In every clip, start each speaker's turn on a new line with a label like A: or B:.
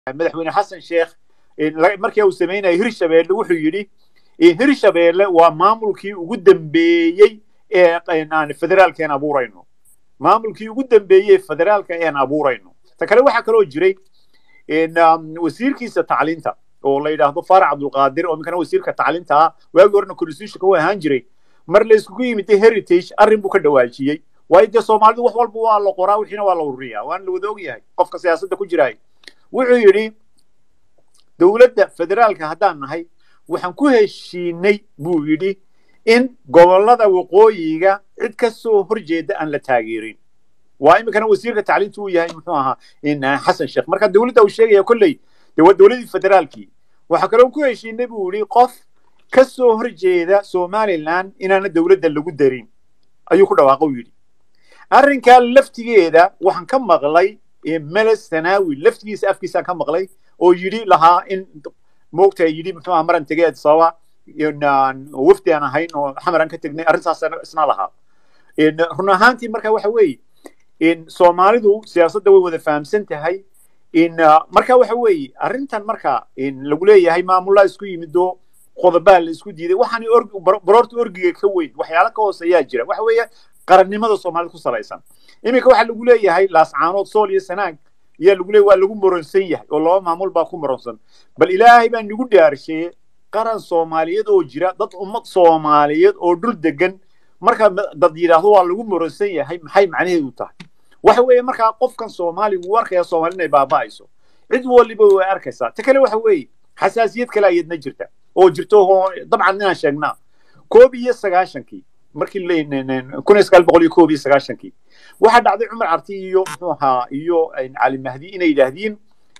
A: madaxweyne xasan sheekh markii uu sameynayay hirshabeelle wuxuu yidhi hirshabeelle waa maamulkii ugu dambeeyey ee federaalkeen abuurayno maamulkii ugu dambeeyey federaalka een abuurayno ta kale waxa kale oo jiray wasiirkiisa tacliinta oo la yiraahdo Faarac Cabdulqaadir oo midkana wasiirka tacliinta waagi horna constitution ka ahaan jiray mar la isku yimid heritage arrin buu ka dhawaajiyay waayo Soomaalidu wax walba waa la qoraa wixina waa la ururiyaa waan la wada ogyahay qofka siyaasadda ku jiray wuxuu yiri dawladda federaalka haddaan nahay waxaan ku heshiinay buu yiri in gobolada waqooyiga cid ka soo horjeeda aan la taageerin waa imikana wasiirka tacliintu uu yahay muxuu ahaa in xasan sheekh marka dawladda uu sheegay kullay dawladda federaalki waxa kale oo ku heshiinay buu yiri qof ka soo horjeeda Somaliland inaana dawladda lagu darin ayuu ku dhawaaqay yiri arrinka laftigeeda waxaan ka maqlay meles sanaawi laftigiisa afkiisa ka maqlay oo yiri lahaa in moogta yiri muxuu ahaa maran tageed sawa wafdi aan ahayn oo xamaran ka tagnay arrintaas isna lahaa run ahaantii marka waxa weeye in Soomaalidu siyaasadda way wada fahamsan tahay in marka waxa weeye arrintan marka in lagu leeyahay maamulada isku yimido qodobbaa la isku diiday waxaan baroorta orgiga ka weyn waxyaalo ka hooseeya jira waxa weeye qarannimada Soomaalidu ku salaysan imika waxa lagu leeyahay laascaanood sool iyo sanaag iyo lagu leeyahay waa lagu moronsan yahay oo laba maamul baa ku moronsan bal ilaahay baa nagu dhaarshay qaran Soomaaliyeed oo jira dad ummad Soomaaliyeed oo dhul degan marka dad yiraahdo waa lagu moronsan yahay maxay macnaheedu tahay waxa weeye marka qofkan Soomaaligu warkaya Soomaalina baabaaayso cid waliba way arkaysaa ta kale waxa weeye xasaasiyad kale ayadna jirta oo jirto dabcan inaan sheegnaa 19 markii leeyahay 1919 waxa dhacday Cumar Arti iyo muxuu ahaa iyo Ali Mahdi inay yiraahdeen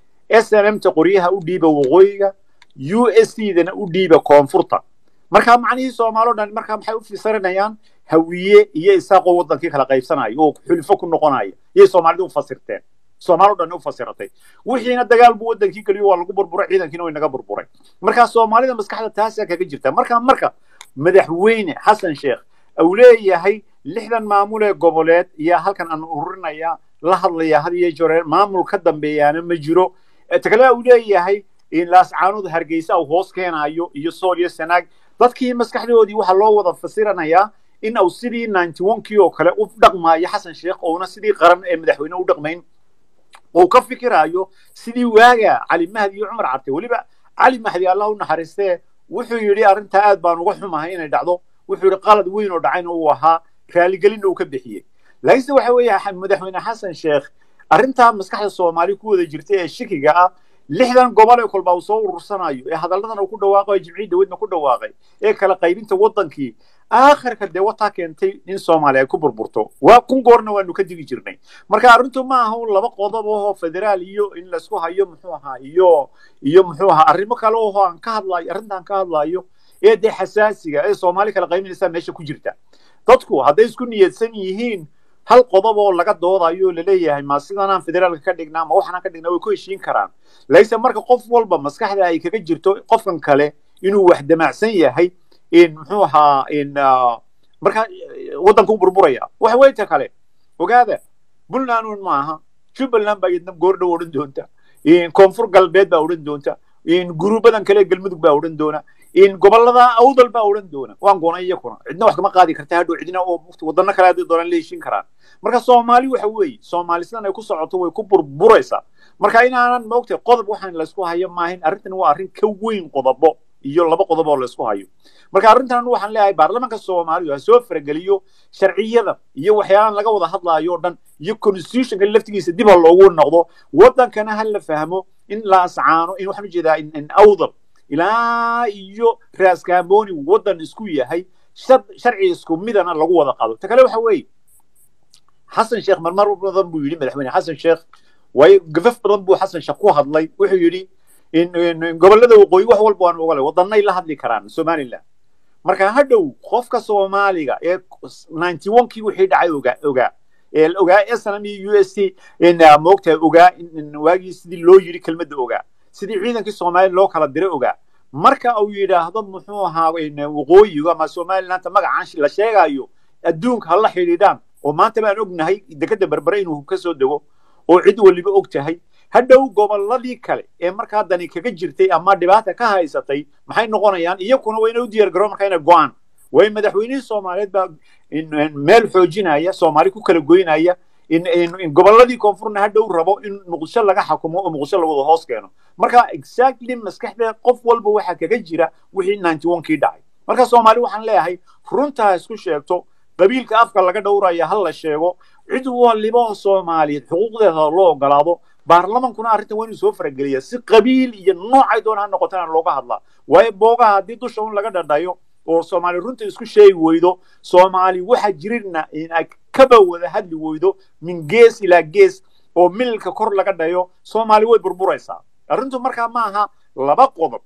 A: SNM ta qoriyaha u dhiiba waqooyiga USC-dana u dhiiba koonfurta marka macnaheedu Soomaalidu dhan marka maxay u fiisaranayaan hawiye iyo isaaqo wadankii kala qaybsanay oo xulfo ku noqonay iyo Soomaalidu u fasirteen Soomaalidu dhan u fasiratay wixiina dagaal buu wadankii kaliya waa lagu burburay ciidankiina way naga burburay marka Soomaalida maskaxda taas kaga jirta marka madaxweyne xasan sheekh أو leeyahay 60 maamul ee goboleed iyo halkan aan ururinaya la hadlaya hadiye joreen maamul ka dambeeyana ma jiro takala uu leeyahay in laascaanood hargeysa oo hoos keenayo iyo Soomaaliya sanaag dadkii maskaxdoodii waxa loo wada fasiranayaa in uu sidii 91kii oo kale u dhaqmaayo xasan sheekh oo sidii qaran ee madaxweyne u dhaqmayn oo ka fikirayo sidii waaga Ali Mahdi iyo Cumar Arti waliba Ali Mahdi Allah u naxariistay wuxuu yiri arinta aad baan uga xumahay inay dhacdo wuxuu qalad weyn oo dhacayna uu ahaa raali gelin uu ka bixiyay laakiin waxa weeye madaxweyne xasan sheekh arinta maskaxda Soomaali ku wada jirtay ee shikiga ah 60 gobol ee kulba uu soo urursanayo ee hadaladan uu ku dhawaaqay jimciida wadna ku dhawaaqay ee kala qaybinta wadankii aakhirka de wata keentay in Soomaaliya ku burburto waa kun goorna waanu ka digi jirnay marka arintu ma aha laba qodob oo federaal iyo in la isku hayo muxuu ahaa iyo muxuu ahaa arrimo kale oo aan ka hadlayo arintan ka hadlayo ee de xasaasiga ee Soomaali kala qaybinaysa meesha ku jirta dadku haday isku niyadsan yihiin hal qodob oo laga doodayo la leeyahay ma sidaan federaalka ka dhignaa ma waxaan ka dhignaa way ku heshiin karaan laysa marka qof walba maskaxda ay kaga jirto qofkan kale inuu wax damacsan yahay in muxuu ahaa in marka wadanku burburaya wax weeyta kale ogaada bulnaanun maaha Jubaland baa yidna goordhow oran doonta in koonfur galbeed baa oran doonta in gurubadan kale galmudug baa oran doona in gobolada awdal baa oran doona waan goonay iyakuna cidna wax kama qaadi kartaa hadhow cidina oo wadana kale ay doonaan leeshin karaan marka Soomaali waxa weey Soomaalisan ay ku socoto way ku burburaysaa marka inaanan moogtay qodob waxaan la isku hayo maahin arrintan waa arrin ka weyn qodobo iyo laba qodob oo la isku hayo marka arrintan waxaan leeyahay baarlamaanka Soomaaliya soo farageliyo sharciyada iyo waxyaabaha laga wada hadlaayo dhan iyo constitution-ka laftigiisa dib loogu noqdo wadankana hal la fahmo in la ascaano in waxaan jeedaa in awdal ilaa iyo raas kaamoni wadan isku yahay sharci isku midana lagu wada qado ta kale waxa weey xasan sheekh marmar badan buu yiri madaxweyne xasan sheekh way gafaf badan buu xasan sheekh ku hadlay wuxuu yiri in gobolada waqooyi wax walba waan ogalay wadanay la hadli karaan Somaliland marka hadhow qofka Soomaaliga ee 91kii wixii dhacay ogaa SNM iyo USC in moogta ogaa in waagi sidii loo yiri kelmadda ogaa sidii ciidankii Soomaaliya loo kala diray ogaa marka uu yiraahdo muxuu ahaa in waqooyiga ama Somaliland magacaan la sheegayo adduunka hal xiriiraan oo maanta baan ognahay dekada Berbera inuu ka soo dago oo cid waliba og tahay hadhow gobolladii kale ee markaa dani kaga jirtay ama dhibaata ka haysatay maxay noqonayaan iyakuna waa inay u diyaar garoo markaa inay go'aan way madaxweynihii Soomaaliyeed baa meel xoojinaya Soomaali ku kala goynaya in gobolladii koonfurna hadhow rabo in Muqdisho laga xakumo oo Muqdisho lagu wada hoos keeno marka exactly maskaxda qof walba waxa kaga jira wixii 91kii dhacay marka Soomaali waxaan leeyahay runta isku sheegto qabiilka afka laga dhowraya hal la sheego cid waliba Soomaaliyeed xuquuqdeeda loo ogolaado baarlamankuna arrintan waa inuu soo farageliya si qabiil iyo noocay doonaan noqotaan looga hadlaa way boogaha hadii dusha laga dhadhayo oo Soomaali runta isku sheegi weydo Soomaali waxa jirina in ay kaba wada hadli weydo min gees ila gees oo milka kor laga dhayo Soomaali way burburaysaa arrintu markaa ma aha laba qodob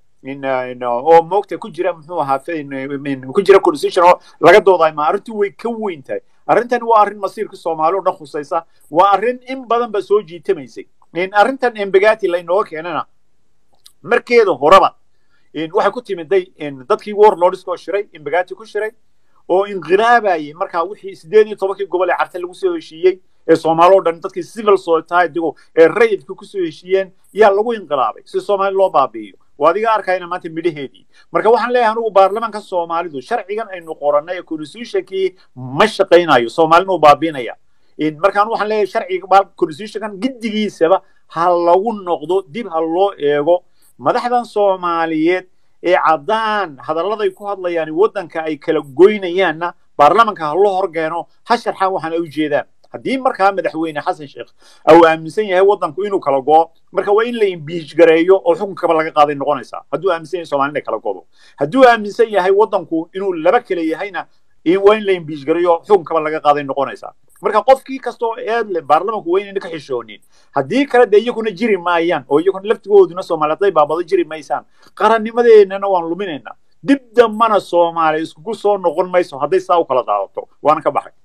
A: oo moogta ku jira muxuu ahaa ku jira constitution laga dooday ma arrintu way ka weyn tahay arrintan waa arrin masiirka Soomaali oo dhan khusaysa waa arrin in badan ba soo jiitamaysay arrintan embagati la inoo keenana markeeda horaba waxa ku timiday dadkii warlords oo shiray embagati ku shiray oo inqilaabayay markaa wixii 18 gobol ee carta lagu soo heshiiyay ee Soomaali oo dhan dadkii civil society ee rayidka ku soo heshiiyeen yaa lagu inqilaabay si Soomaali loo baabi'iyo waadiga arkayna maanta midhaheedii marka waxaan leeyahay anigu baarlamaanka Soomaalidu sharcigan aynu qoranay constitutionkii ma shaqeynayo Soomaalina uu baabiinaya markaan waxaan leeyahay sharciga constitutionkan giddigiisaba ha lagu noqdo dib ha loo eego madaxdan Soomaaliyeed ee cadaan hadaladay ku hadlayaan wadanka ay kala goynayaanna baarlamaanka ha loo horgeeno ha sharxaan waxaan ay u jeedaan haddii markaa madaxweyne xasan sheekh aw aaminsan yahay wadanku inuu kala go'o marka waa in la impeach gareeyo oo xukunkaba laga qaaday noqonaysa hadduu aaminsan yahay Soomaaliya kala go'do hadduu aaminsan yahay wadanku inuu laba kale yahayna waa in la impeach gareeyo xukunkaba laga qaaday noqonaysa marka qofkii kasto ee baarlamaanku waa inay ka xishoonin haddii kale de iyaguna jiri maayaan oo iyaguna laftigooduna Soomaaliyeed baabado jiri maysaan qarannimadeennana waan luminaynaa dib dambana Soomaali isku soo noqon mayso hadday saa u kala daadato waana ka baxay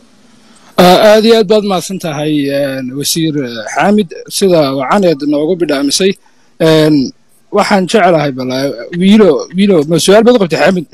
B: aad iyo aad baad mahadsan tahay wasiir xaamid sida wacaneed noogu bidhaamisay waxaan jecelahay bal wiilo ma su'aal baad qabtay xaamid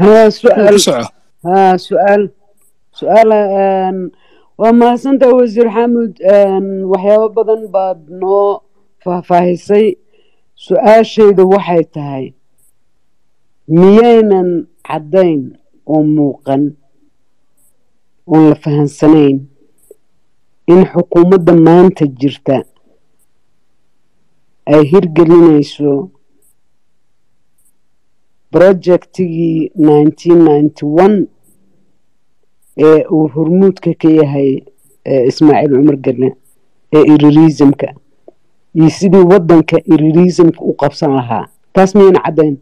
C: su'aal waa mahadsantahay wasiir xaamid waxyaabo badan baad noo faahfaahisay su'aashaydu waxay tahay miyaynan caddayn oo muuqan oon la fahansanayn in xukuumadda maanta jirta ay hirgelinayso projectigii 1991 ee uu hormuudka ka yahay Ismaaciil Cumar Gelle ee irirismka iyo sidii wadanka irirismka u qabsan lahaa taas miyayna caddayn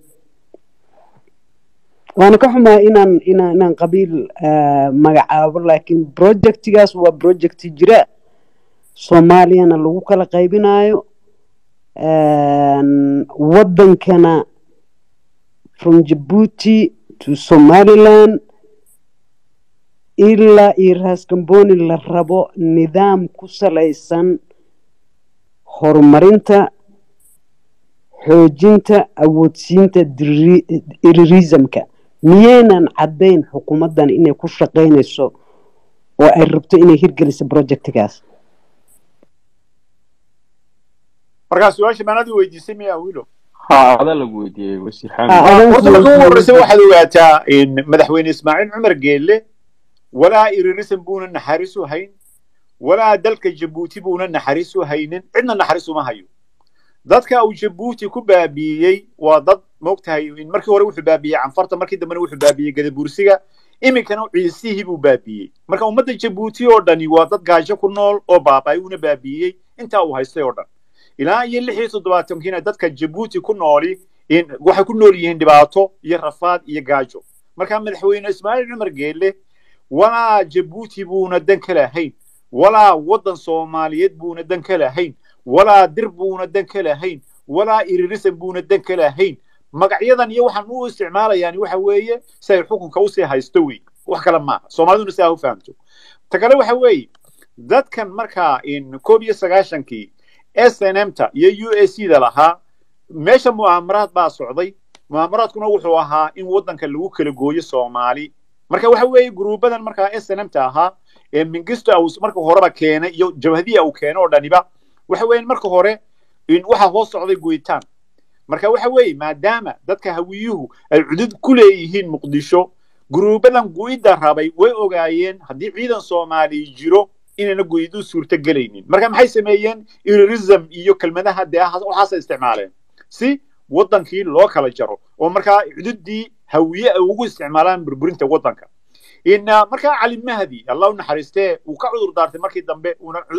C: وانا كحما إن قبيل مجاعب لكن بروجكتيجاس وبروجكت جراء صوماليا نلوك على قيبنايو ودن كان from Djibouti to Somaliland إلا إيرهاس كمبوني للربو نظام كسليسان هرمرينتا xoojinta awoodsiinta irirismka miyaynan caddayn xukuumaddan inay ku shaqaynayso oo ay rabto inay hirgeliso projectgaas
A: markaas su'aasha maanadu weydiisay miyaa wiilo
D: هذا اللي قلتيه وسير حامد
A: waddanka ugu horreysay waxaad ogaataa in madaxweyne Ismaaciil Cumar Geelle walaa irirism buuna naxariisu hayn walaa dalka Djibouti buuna naxariisu haynin cidna naxariisu ma hayo dadka uu Djibouti ku baabiyay waa dad moogtahay in markii hore wuxuu baabiyay canfarta markii dambena wuxuu baabiyay gadabuursiga iminkana ciisihii buu baabiyay marka ummadda Djibouti oo dhani waa dad gaajo ku nool oo baabay una baabiyay inta uu haystay oo dhan ilaa iyo 76 dadka Djibouti ku nooli in waxay ku nool yihiin dhibaato iyo rafaad iyo gaajo marka madaxweyne Ismaaciil Cumar Geelle walaa Djibouti buuna dan kala hayn walaa wadan Soomaaliyeed buuna dan kala hayn ولا دربونا دنك لهين ولا إيريسن بونا دنك لهين مقعيدا يوحى نو استعماله يعني وحى ويه سير حكم كوسي هيستوي وحكلام ما سوماليون ساهو فهمتو تكلا وحى ويه ذات كان مركا إن كوبيا سجاشنكي SNM تا USC ده لها ماشى مؤامرات بقى سعودي مؤامرات كنا وحوها إن ودن كلو كل جوي سومالي مركا وحى ويه جروبا مركا SNM تاها من قصة أو مركا هربا كينه جبهدية أو كينه ولا نبا waxa weyn marka hore in waxa hoos socday go'itaan marka waxa weeye maadaama dadka hawiyuhu ay cudud ku leeyihiin muqdisho guruubadan go'ida rabay way ogaayeen haddii ciidan Soomaali jiro inayna go'idu suurta galaynin marka maxay sameeyeen terrorism iyo kelmadaha waxaas isticmaaleen si wadankii loo kala jaro oo marka cududii hawiye ay ugu isticmaalaan burburinta wadanka marka Cali Mahdi Allah naxariistee uu ka cudur daartay markii dambe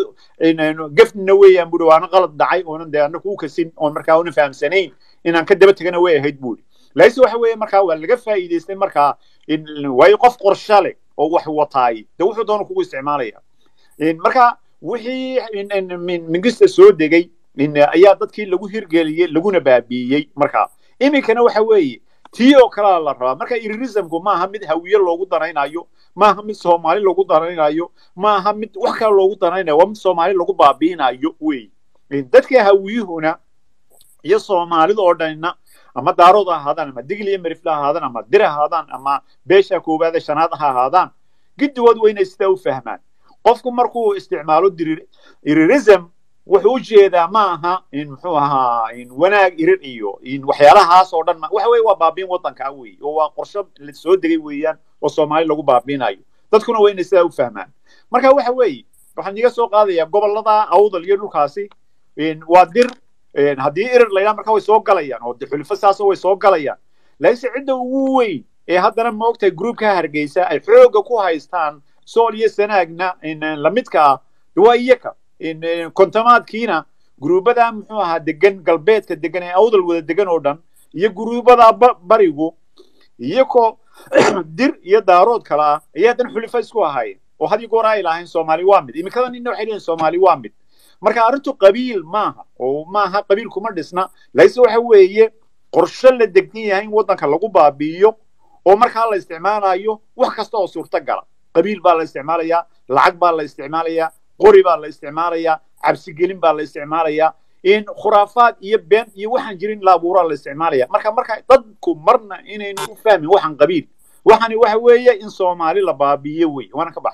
A: una gafna weeyaan buu waana qalad dhacay oo aan ku kasin oo marka una fahamsanayn inaan ka daba tagana way ahayd buu layso waxa weeye marka waa laga faa'iideystay marka way qof qorshe leh oo wax wataay wuxuu doon ku isticmaalaya marka wixii mingista soo degay ayaa dadkii lagu hirgeliyay laguna baabiyay marka iminkana waxa weeye tiyo kala la rabaa marka terrorismku ma aha mid hawiye loogu danaynayo ma aha mid Soomaali loogu danaynayo ma aha mid wax kale loogu danaynayo waa mid Soomaali lagu baabiinayo way dadka hawiyuhuna iyo Soomaalida oo dhanna ama daarooda ahaadaan ama digli marifla ahaadaan ama dir ahaadaan ama beesha koobaad shanaad ahaadaan gidigood wayna sida u fahmaan qofku markuu isticmaalo terrorism wuxuu jeedaa ma aha in muxuu ahaa in wanaag irin iyo in waxyaalahaas oo dhan waxa weey waa baabiin wadanka weey oo waa qorshe la soo degay weeyaan oo Soomaali lagu baabiinayo dadkuna wayna sida u fahmaan marka waxa weey waxaan iga soo qaadayaa gobolada awdal iyo dhulkaasi in waa dir haddii irir la marka way soo galayaan oo xulfo saas way soo galayaan laakiin cidda ugu weyn ee haddana ma ogtay groupka Hargeysa ay xooga ku haystaan Sool iyo Sanaagna in la midka waa iyaka in kontamaadkiina gruubada muxuu ahaa degan galbeedka degan ee awdal wada degan oo dhan iyo gruubada barigu iyako dir iyo daarood kala ayaa dan xulfo isku ahaayeen oo hadii goor ay lahayn Soomaali waa mid imikadan inna waxay leeyihiin Soomaali waa mid marka arintu qabiil maaha oo maaha qabiil kuma dhisna layso waxa weeye qorshe la degtin yahay in wadanka lagu baabiiyo oo marka la isticmaalayo wax kasta oo suurta gala qabiil baa la isticmaalaya lacag baa la isticmaalaya qori baa la isticmaalaya cabsi gelin baa la isticmaalaya in khuraafaad iyo been iyo waxaan jirin la abuuraa la isticmaalaya marka dadku marna inaynu u fahmin waxaan qabiil waxani waxa weeye in Soomaali la baabiiyo way wana ka bax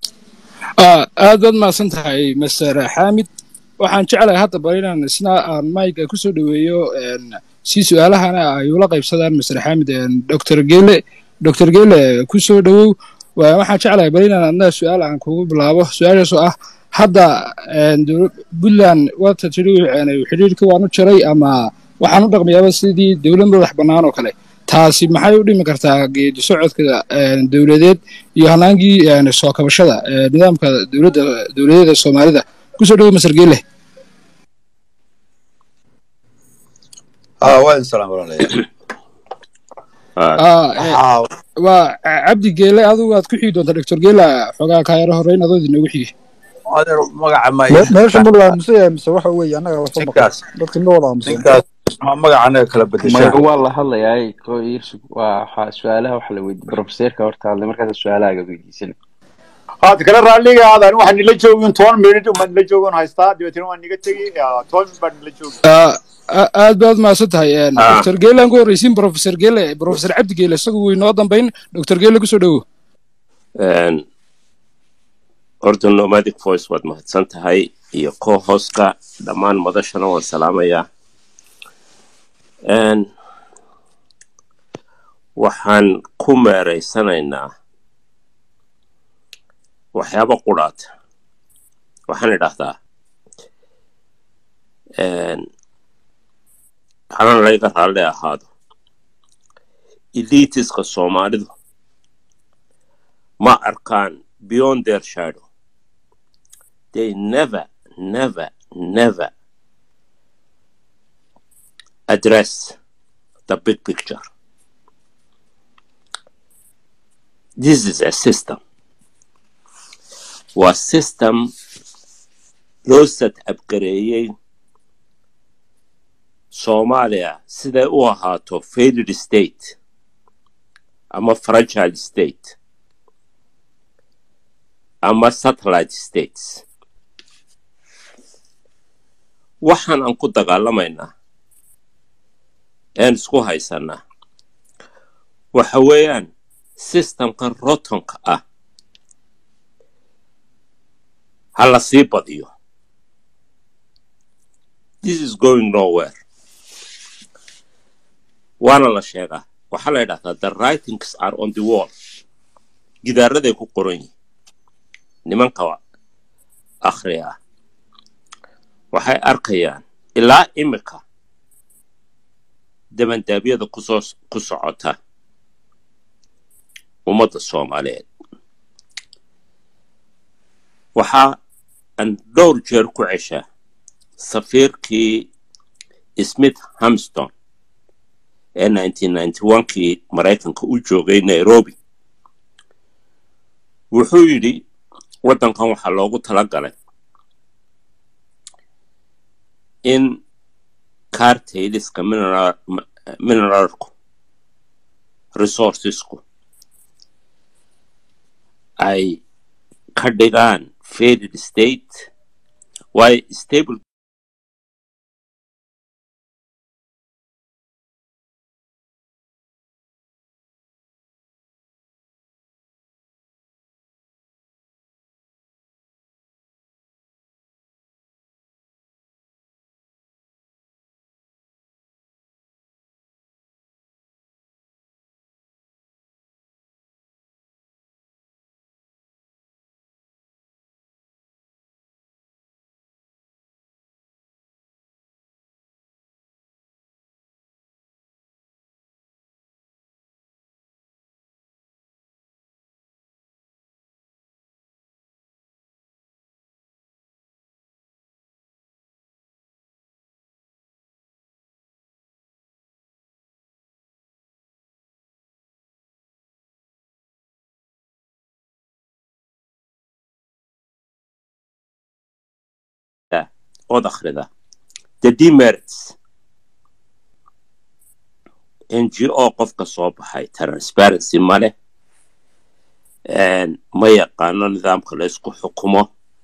B: aad ma santahay Mr. Xamid waxaan jecelahay hadda barinaan isna aan mic ku soo dhaweeyo si su'aalahana ay ula qaybsadaan Mr. Xamid Dr. Geele ku soo dhawow waxaan jecelahay barinaan adna su'aal aan kugu bilaabo su'aashaas oo ah hadda Puntland wata tiriyo xiriirka waanu jiray ama waxaan u dhaqmayaa sidii dawlad madax bannaan oo kale taasi maxay u dhimi kartaa geedi socodka dawladeed iyo hanaangii soo kabashada nidaamka dawladda Soomaalida ku soo dhaw Mr. Geele
E: waan salaam alaykum
B: waa Cabdi Geele adigu aad ku xigid doontaa Dr. Geele xogaa ka yar horeyn adoo inoogu xigay
E: magaca ma
F: meesha mulla mise waxa weeye anaga wax ma dadka noo wada
E: magacana kala bedeshay
D: waa la hadlayaa ko iirsu waa su'aalaha wax la weydiiyay professorka horta markaas su'aalaha weydiisan
A: هذا كلا رالي هذا أنا واحد نلا جوجون 2 minute ومن نلا جوجون هايستا ديوتين واحد نيجي تيجي 2 بعد نلا جوجون
B: aad baad maasatahay Dr. Geele aan ku horeysin Professor Cabdi Geele isagu inoo dambeyn Dr. Geele ku soo dhawo
G: horta nomadic voice waad mahadsan tahay iyo co-hostka dhammaan madashana waan salaamayaa waxaan ku meereysanaynaa waxyaabo quraad waxaan idhaahdaa waxaan laga raalli ahaado elitiska Soomaalidu ma arkaan beyond their shadow. They never address the big picture. This is a system. Was system loo set abgareeyay Soomaaliya siday u ahaato failed state ama fragile state ama satellite states. waxaan aan ku dagaalamaynaa isku haysanaa waxa weeyaan systemkan rotonka ah hala sii badiyo this is going nowhere. Waana la sheegaa waxaa la yidhahdaa the writings are on the wall. gidaaraday ku qoran yihiin nimanka akhriya waxay arkayaan ilaa imika dabandaabyada ku socota ummadda Soomaaliyeed. waxaa aan dhowr jeer ku ceshaa safiirkii Smith Hamston ee 1991kii Maraykanka u joogay Nairobi. wuxuu yidhi waddankan waxaa loogu talagalay in carteliska mineralku resourcesku ay ka dhigaan failed state way stable oo akhrida the demerits NGO qofka soo baxay transparency male ma yaqaano nidaamka la isku xukumo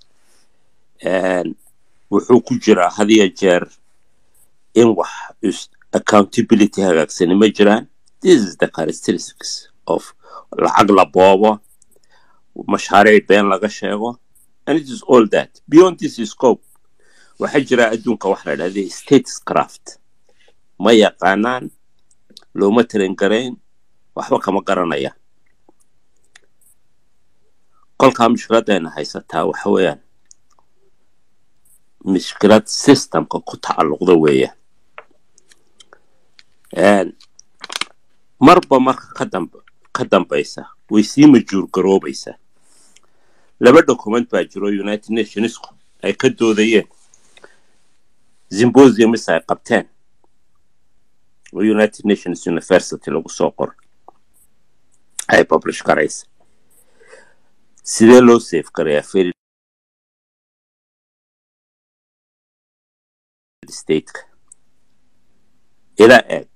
G: wuxuu ku jiraa had iyo jeer in wax accountability hagaagsan ma jiraan. This is the characteristics of lacag la boobo mashaariic been laga sheego and it is all that beyond this scope. waxaa jira adduunka wax la yidhaahdo statecraft ma yaqaanaan looma tarin garayn waxba kama garanaya. kolkaa mushkiladayna haysataa waxa weeyaan mushkilad systemka ku tacalluqda weeyaan marba marka ka dambaysa way sii majuur garoobaysaa. laba document baa jiro United Nations ay ka doodayeen symposium ay qabteen oo United Nations University lagu soo qor ay publish garaysa sidee loo save gareeyaa failed state ila eg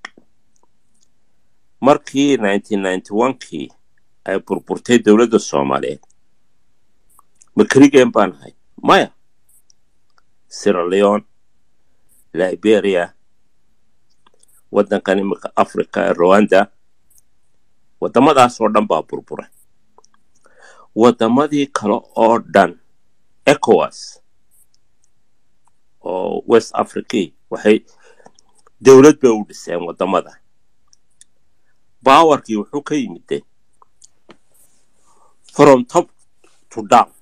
G: markii 1991kii ay burburtay dawladda Soomaaliyeed ma karigeen baan ahay maya. Sierra Leone, Liberia, waddankan imika Africa, Rwanda, waddamadaas oo dhan baa burburay. waddamadii kale oo dhan ECOWAS oo West Africa waxay dawlad bay u dhiseen waddamada. Powerkii wuxuu ka yimid from top to down.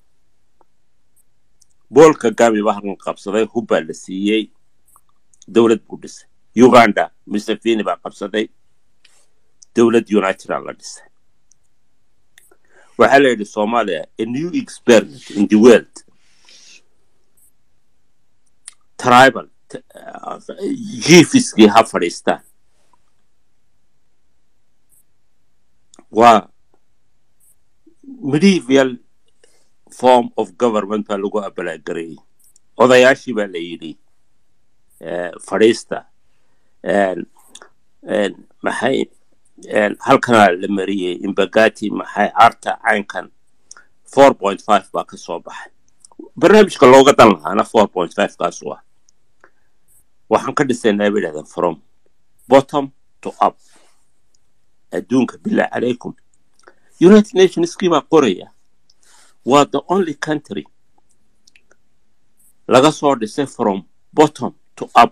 G: Paul Kagame baa halkan qabsaday hubba la siiyey dawlad buu dhisay. Uganda Museveni baa qabsaday dawlad United la dhisay. waxaa la yidhi Soomaaliya a new experiment in the world. Tribal jiifiskii ha fadhiistaan waa medieval form of government baa lagu abalaagareeyey. odayaashii baa la yidhi fadhiista maxay halkana la mariyey Imbagati maxay arta caynkan 4.5 baa ka soo baxay. barnaamijka looga dan lahaana 4.5 kaas waa waxaan ka dhisaynaa biladan from bottom to up. adduunka bilaa calaykum United Nations scheme qoraya was the only country laga soo dhisay from bottom to up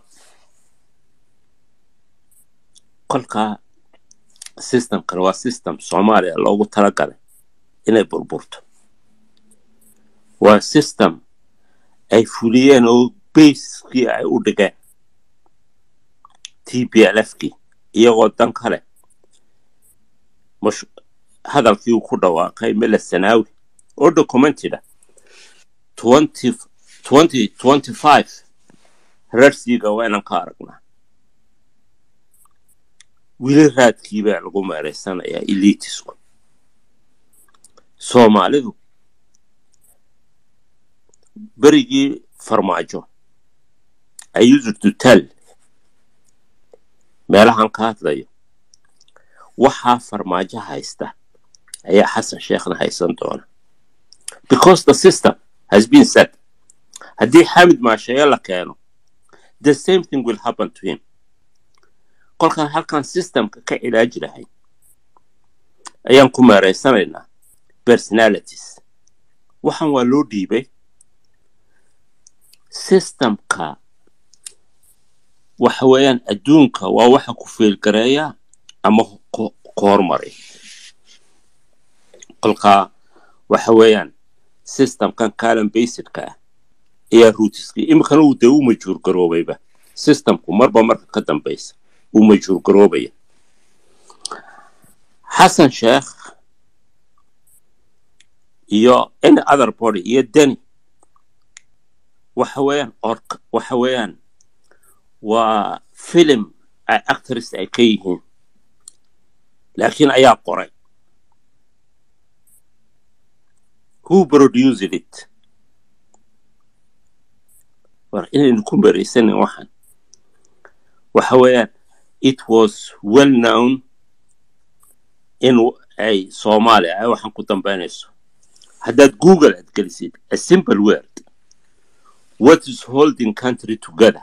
G: kolka system kan waa system Soomaaliya loogu talagalay inay burburto waa system ay fuliyeen oo basekii ay u dhigeen TPLF-kii iyagoo dan kale hadalkii uu ku dhawaaqay Mele Sanaawi oo documented 2025 rarsiga waynan ka aragnaa wili raadkii baa lagu meeraysanayaa elitisku Soomaalidu berigii farmaajo I used to tell meelahan ka hadlayo waxaa farmaajo haysta ayaa Xasan Sheekhna haysan doona because the system has been set haddii Xamid Maasheeye la keeno the same thing will happen to him kolkan halkan systemka ka cilaaji lahay ayaan ku meeraysanaynaa personalities waxaan waa loo dhiibay systemka waxa weeyaan adduunka waa waxa ku feelgareeya ama ku hormaray kolka waxa weeyaan systemkan kaalan basedka iyo rootski imikana uu dee u majhuur garoobayba systemku marba marka ka dambaysa uu majhuur garoobaya Xasan Sheekh iyo any other body iyo Deni waxa weeyaan waa film ay actors ay ka yihiin laakiin ayaa qoray who produced it war inaynu ku maraysanin waxaan waxa weeyaan it was well known in ay Soomaaliya ay waxaan ku dambeynayso haddaad Google aad gelisid a simple word what is holding country together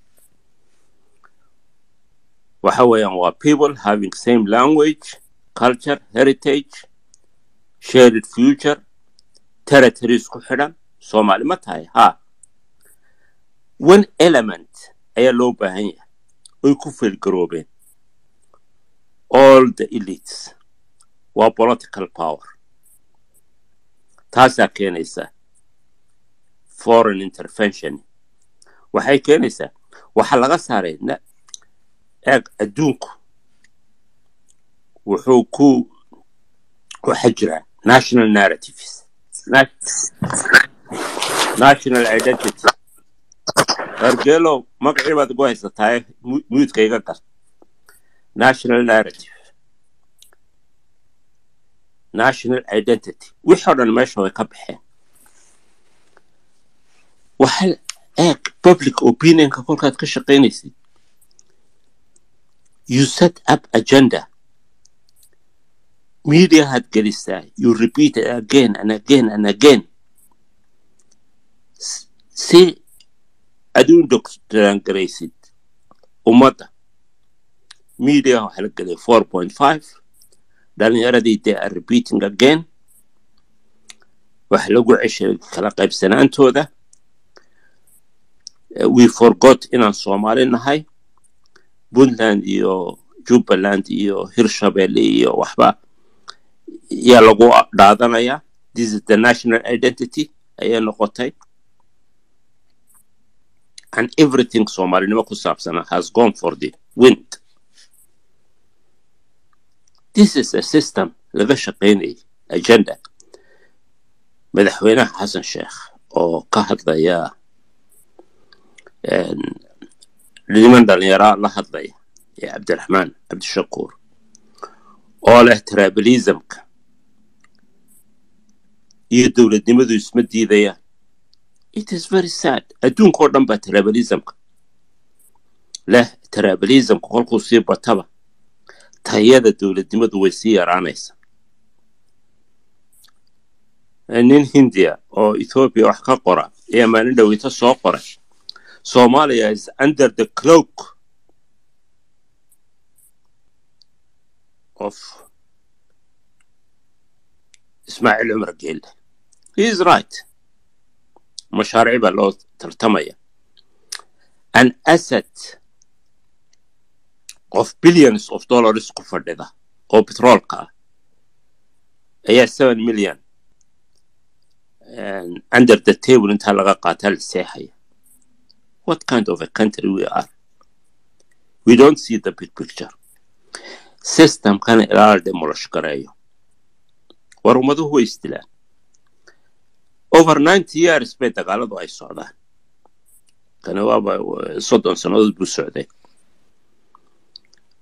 G: waxa weeyaan waa people having same language culture heritage shared future territories ku xidhan Soomaali ma tahay ha one element ayaa loo baahan yahay oy ku feelgaroobeen all the elites waa political power taasaa keenaysa foreign intervention waxay keenaysaa waxa laga saaray eeg adduunku wuxuu ku waxa jira national narratives national identity argelo magacii baad ugu haysataa muyudkayga gar national narrative national identity wixii dhan meesha way ka baxeen waxa eeg public opinionka kolkaad ka shaqaynaysid you set up agenda media had gelisaa you repeat it again and again and again si adun doctor graysid umada media waxa la gelay 4.5 dhalinyaradii they are repeating again waxa lagu ceshay kala qaybsanaantooda we forgot inaan Soomaali nahay Puntland iyo Jubaland iyo Hirshabelle iyo waxba yaa lagu dhaadanaya this is the national identity ayaa noqotay and everything Somalinimo ku saabsan has gone for the wind this is a system laga shaqeynay agenda madaxweynaha Xasan Sheekh oo ka hadlaya liman dhalinyaro la hadlaya يا عبد الرحمن عبد الشكور oo tribalismka iyo dawladnimadu isma diidayaan it is very sad adduunka oo dhan baa tribalismka leh tribalismka kolkuu sii bataba tayada dawladnimadu way sii yaraanaysaa nin Hindiya oo Ethiopia wax ka qora ee maalin dhaweyta soo qoray Somalia is under the cloak of Ismail Umar Gelle. He is right. مشاريع بلو ترتمية. an asset of billions of dollars ku fadhida oo petroolka ah ayaa 7 million under the table inta laga qaataa la seexaya. What kind of a country we are? We don't see the big picture. System kan ilaa demolish gareeyo. War umaduhu way istilaan. Over 90 years bay dagaaladu ay socdaan. Kana waaba 30 sanadood buu socday.